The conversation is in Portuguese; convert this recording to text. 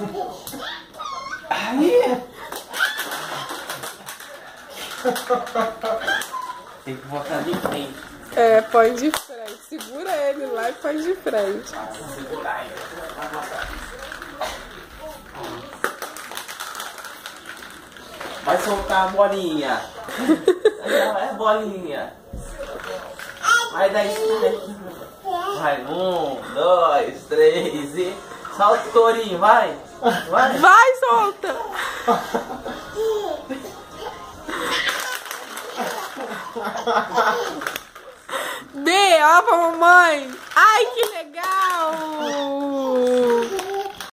Aí. Tem que botar de frente. É, põe de frente. Segura ele lá e põe de frente. Segurar aí. Vai soltar a bolinha. É bolinha. Vai dar strike. Vai, 1, 2, 3 e... Solta o tourinho, vai. Vai. Vai, solta. Dê, ó pra mamãe. Ai, que legal.